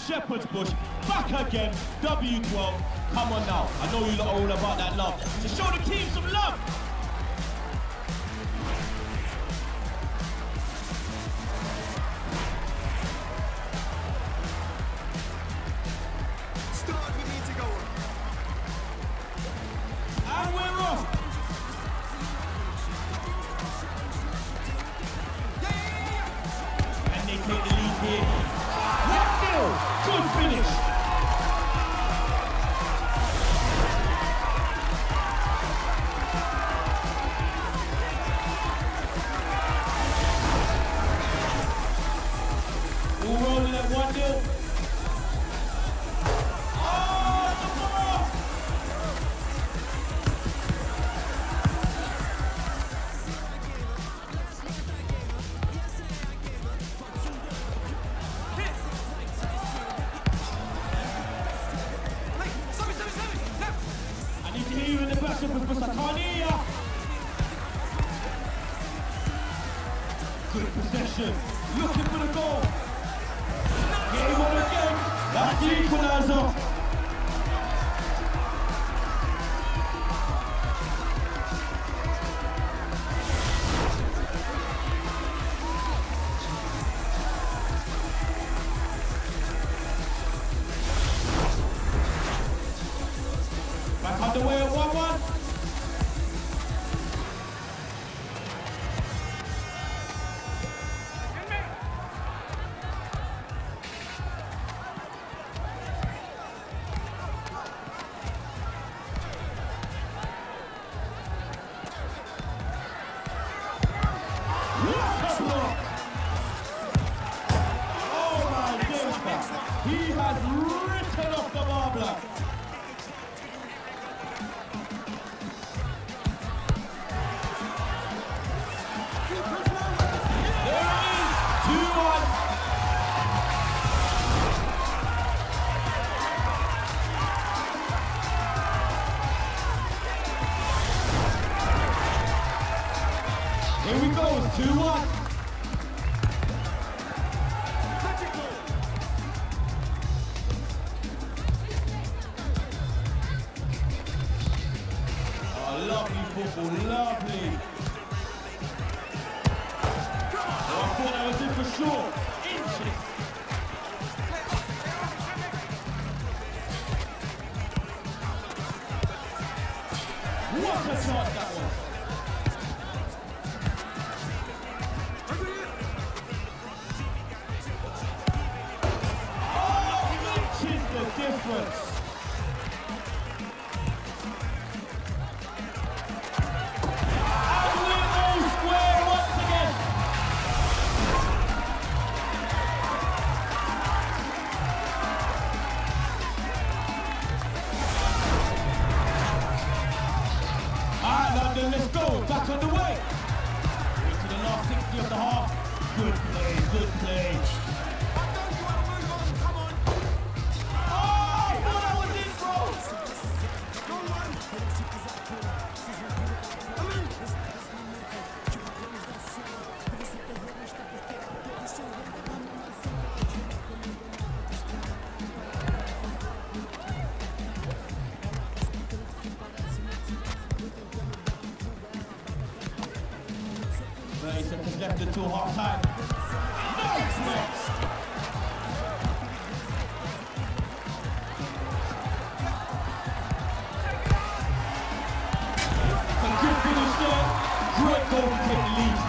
Shepherd's Bush, back again, W12. Come on now, I know you lot are all about that love. So show the team some love. Start, we need to go on. And we're off. And they take the lead here. 1-0, good finish. All rolling at 1-0. I need to hear you in the back of the Sakania. Good possession, looking for the goal. Game on again, that's the equaliser. Back underway at 1-1. Oh my goodness, he has written off the marbler. There it is, 2-1. Here we go, 2-1. Oh, lovely football, lovely. Oh, I thought I was in for sure. Inches. What a shot that was. The difference. And we're all square once again. Alright, London, let's go. Back on the way. Into the last 60 of the half. Good play, good play. Seconds left until half time. Nice next. A good finish there. Great goal to take the lead.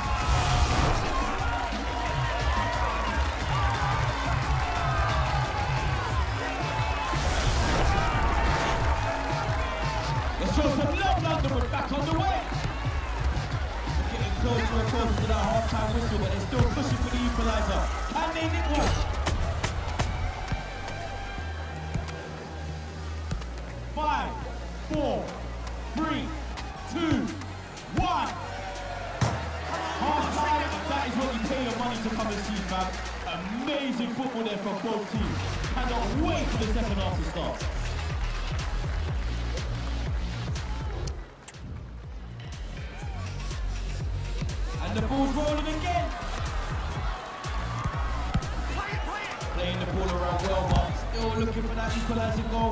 Let's show some love, London. We're back on the way. Closer and closer to that half-time whistle, but they're still pushing for the equaliser. Can they nick one? 5, 4, 3, 2, 1. Half-time, and that is what you pay your money to come and see, fam. Amazing football there from both teams. Cannot wait for the second half to start. And the ball's rolling again. Playing the ball around out well, but still looking for that equalising goal.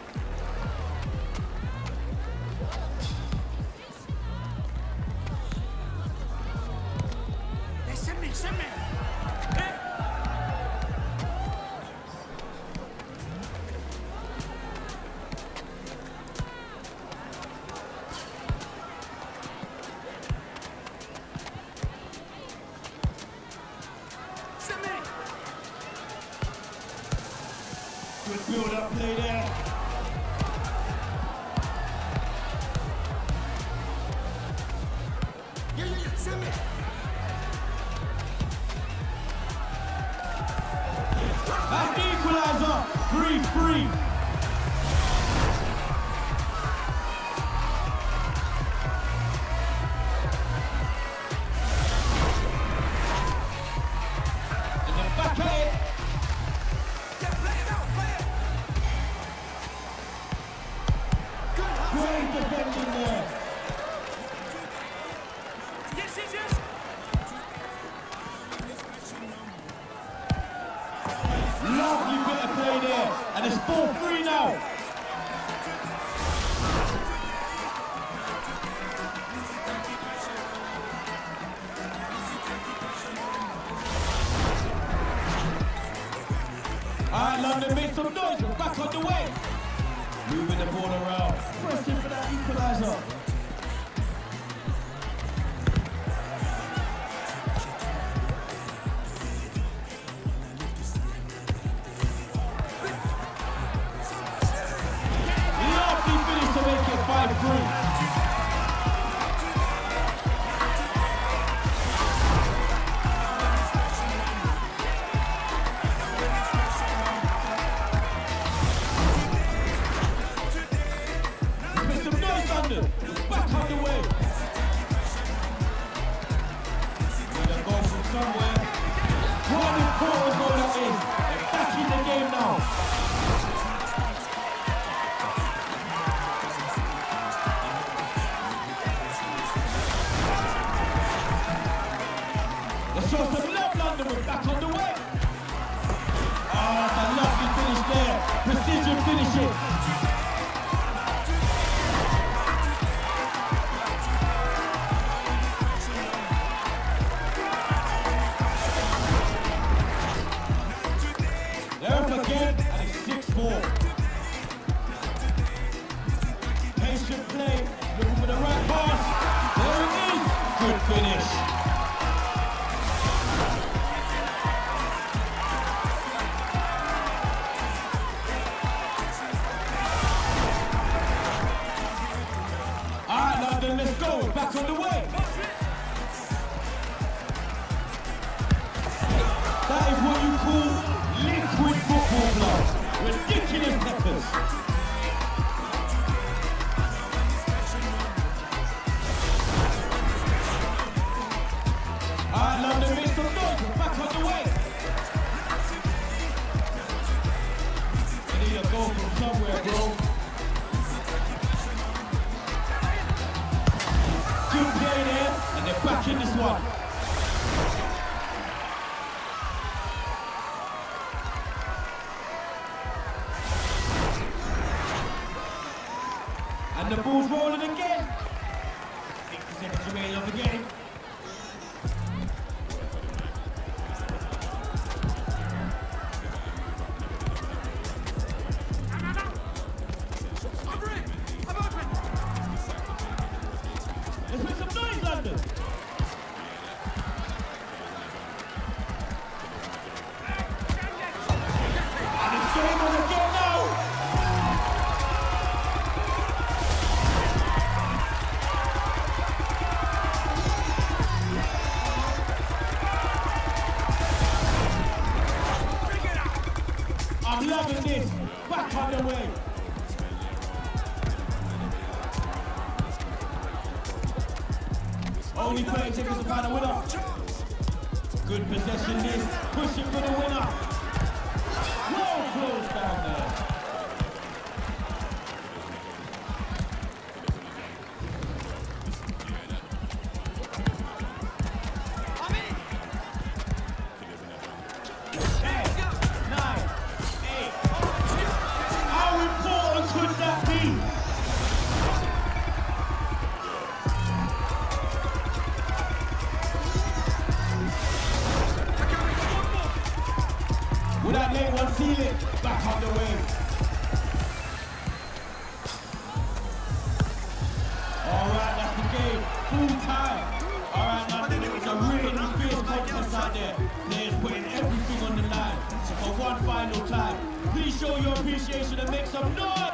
Send me. Good build-up play there. Yeah, send me. That's the equaliser. 3-3. And then back at it. Great defending there. Yes. Lovely bit of play there. And it's 4-3 now. Alright, London, make some noise. We're back on the way. Moving the ball around. Pressing for that equaliser. Lovely finish to make it 5-3. Back on the way. Need a goal from somewhere. What an important goal that is. They're back in the game now. Let's show some love, London. We're back on the way. Ah, that's a lovely finish there. Precision finishing. Again, and it's 6-4. Patient play, looking for the right pass. There it is. Good finish. Alright, London, let's go. We're back on the way. That is what you call liquid football blood. Ridiculous peppers. Alright, London, make some noise. We're back on the way. I need a goal from somewhere, bro. Good play there, and they're back in this one. And the ball's rolling again. 60 seconds remaining of the game. Let's make some noise, London. And it's game on again now. I'm loving this. Back on the way. Only 30 seconds to find a winner. Good possession this. Pushing for the winner. Well close down there. seal it. Back on the way. Alright, that's the game. Full time. Alright, now there was a really fierce contest out there. Players putting everything on the line. So for one final time, please show your appreciation and make some noise.